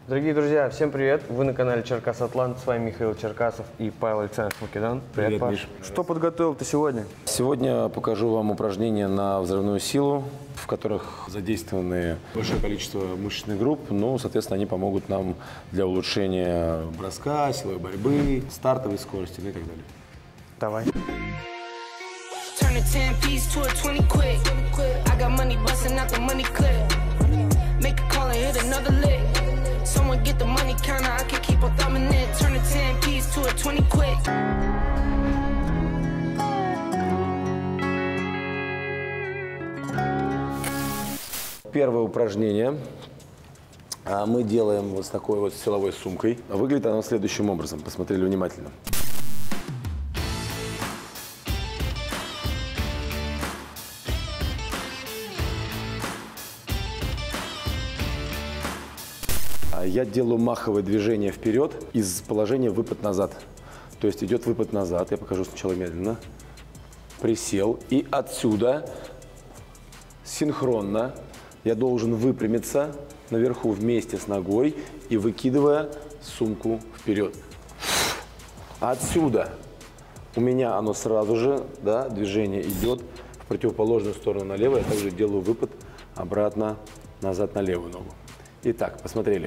Дорогие друзья, всем привет! Вы на канале Черкас Атлант. С вами Михаил Черкасов и Павел Александрович Македан. Привет, Паш. Миш. Что подготовил ты сегодня? Сегодня покажу вам упражнения на взрывную силу, в которых задействованы большое количество мышечных групп. Ну, соответственно, они помогут нам для улучшения броска, силовой борьбы, стартовой скорости, ну и так далее. Давай. Turn a 10 piece to a 20 quick. I got money busting out the money clip. Make a call and hit another lick. Someone get the money counter, I can keep on thumbing it. Turn a 10 piece to a 20 quick. Первое упражнение мы делаем вот с такой вот силовой сумкой. Выглядит оно следующим образом. Посмотрели внимательно. Я делаю маховое движение вперед из положения выпад назад. То есть идет выпад назад. Я покажу сначала медленно. Присел. И отсюда синхронно я должен выпрямиться наверху вместе с ногой и выкидывая сумку вперед. Отсюда у меня оно сразу же, да, движение идет в противоположную сторону налево. Я также делаю выпад обратно назад на левую ногу. Итак, посмотрели.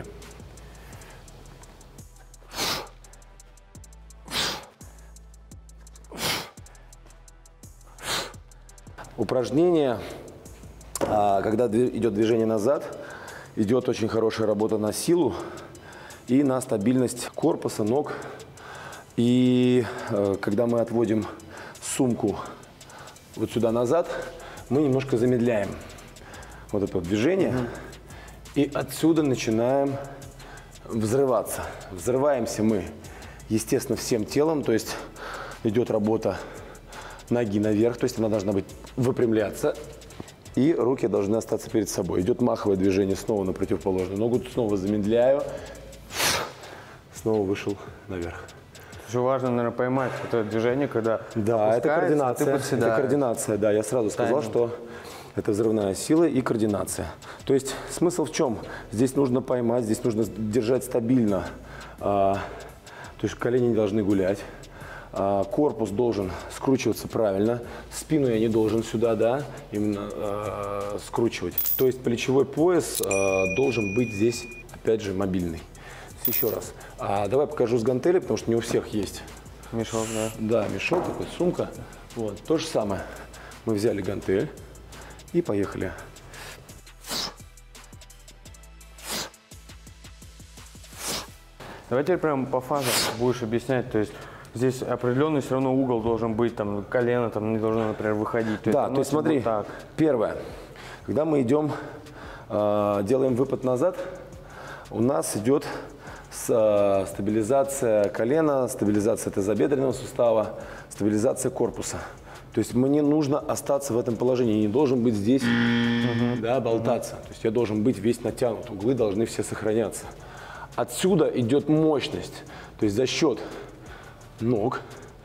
Упражнение, когда идет движение назад, идет очень хорошая работа на силу и на стабильность корпуса, ног. И когда мы отводим сумку вот сюда назад, мы немножко замедляем вот это вот движение. И отсюда начинаем взрываться. Взрываемся мы, естественно, всем телом, то есть идет работа ноги наверх, то есть она должна быть выпрямляться, и руки должны остаться перед собой. Идет маховое движение снова на противоположную ногу, снова замедляю, снова вышел наверх. Очень важно, наверное, поймать это движение, когда да, это координация. Это координация, да, я сразу сказал, что это взрывная сила и координация. То есть смысл в чем? Здесь нужно поймать, здесь нужно держать стабильно. То есть колени не должны гулять. Корпус должен скручиваться правильно. Спину я не должен сюда, да, именно скручивать. То есть плечевой пояс должен быть здесь, опять же, мобильный. Еще раз. Давай покажу с гантелей, потому что не у всех есть. Мешок, да. Да, мешок такой, сумка. Вот, то же самое. Мы взяли гантель. И поехали. Давай теперь прямо по фазам будешь объяснять, то есть здесь определенный все равно угол должен быть, там колено там не должно, например, выходить. Да, то есть смотри, вот первое, когда мы идем, делаем выпад назад, у нас идет стабилизация колена, стабилизация тазобедренного сустава, стабилизация корпуса. То есть мне нужно остаться в этом положении, не должен быть здесь, да, болтаться. То есть я должен быть весь натянут, углы должны все сохраняться. Отсюда идет мощность, то есть за счет ног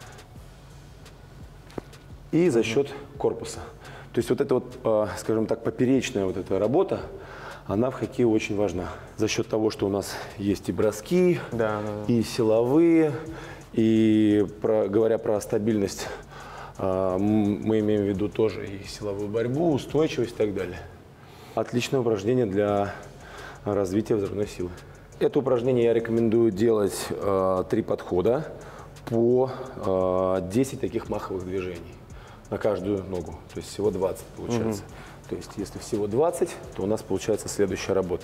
и за счет корпуса. То есть вот эта вот, скажем так, поперечная вот эта работа, она в хоккее очень важна. За счет того, что у нас есть и броски, и силовые, и говоря про стабильность, мы имеем в виду тоже и силовую борьбу, устойчивость и так далее. Отличное упражнение для развития взрывной силы. Это упражнение я рекомендую делать 3 подхода по 10 таких маховых движений на каждую ногу. То есть всего 20 получается. То есть если всего 20, то у нас получается следующая работа.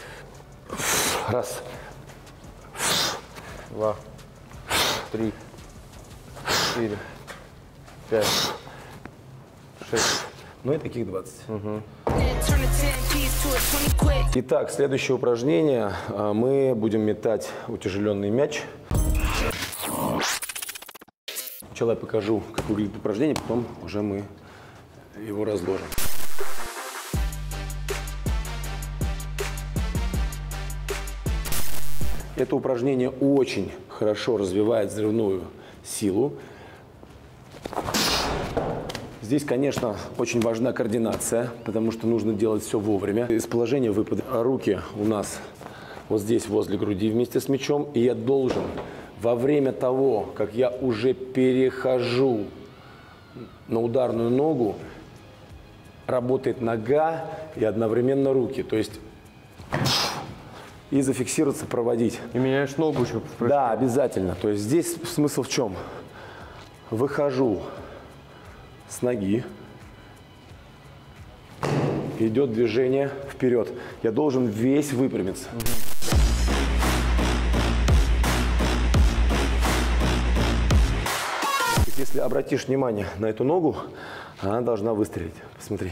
Раз. 2, 3, 4, 5, 6. Ну и таких 20. Итак, следующее упражнение. Мы будем метать утяжеленный мяч. Сначала я покажу, как выглядит упражнение, потом уже мы его разложим. Это упражнение очень хорошо развивает взрывную силу. Здесь, конечно, очень важна координация, потому что нужно делать все вовремя. Из положения выпада руки у нас вот здесь возле груди вместе с мячом. И я должен во время того, как я уже перехожу на ударную ногу, работает нога и одновременно руки. То есть и зафиксироваться, проводить. И меняешь ногу еще. Да, обязательно. То есть здесь смысл в чем? Выхожу с ноги, идет движение вперед. Я должен весь выпрямиться. Если обратишь внимание на эту ногу, она должна выстрелить. Посмотри.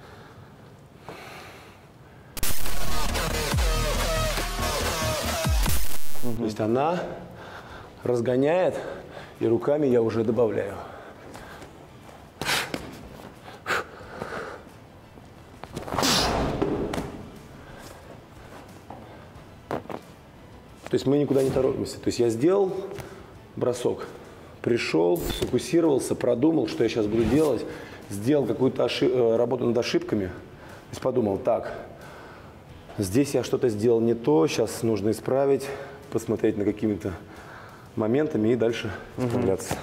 То есть она разгоняет, и руками я уже добавляю. То есть мы никуда не торопимся. То есть я сделал бросок, пришел, сфокусировался, продумал, что я сейчас буду делать, сделал какую-то работу над ошибками. То есть подумал, так, здесь я что-то сделал не то, сейчас нужно исправить, посмотреть на какими-то моментами и дальше справляться.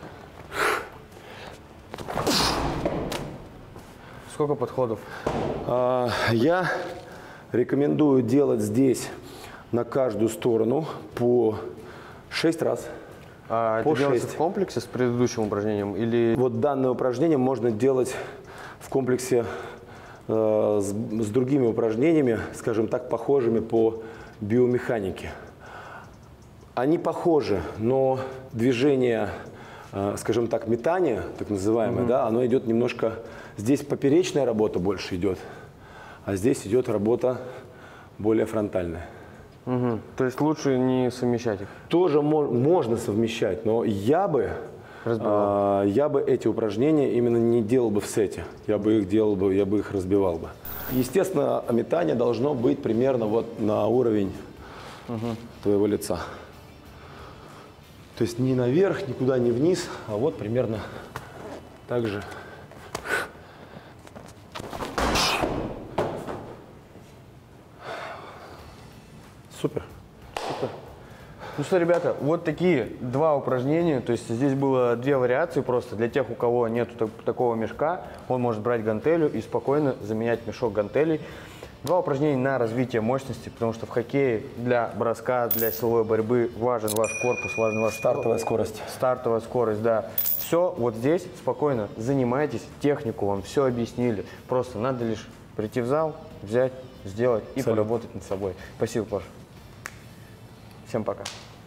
Сколько подходов? Я рекомендую делать здесь на каждую сторону по 6 раз. Это делается в комплексе с предыдущим упражнением? Или... Вот данное упражнение можно делать в комплексе с другими упражнениями, скажем так, похожими по биомеханике. Они похожи, но движение, скажем так, метание, так называемое, да, оно идет немножко... Здесь поперечная работа больше идет, а здесь идет работа более фронтальная. То есть лучше не совмещать их? Тоже можно совмещать, но я бы эти упражнения именно не делал бы в сете. Я бы их разбивал бы. Естественно, метание должно быть примерно вот на уровень твоего лица. То есть не наверх, никуда не вниз, а вот примерно так же. Супер. Супер. Ну что, ребята, вот такие два упражнения. То есть здесь было две вариации просто. Для тех, у кого нет такого мешка, он может брать гантелью и спокойно заменять мешок гантелей. Два упражнения на развитие мощности, потому что в хоккее для броска, для силовой борьбы важен ваш корпус, важен ваш... Стартовая скорость. Стартовая скорость, да. Все вот здесь спокойно занимайтесь, технику вам все объяснили. Просто надо лишь прийти в зал, взять, сделать и поработать над собой. Спасибо, Паша. Всем пока.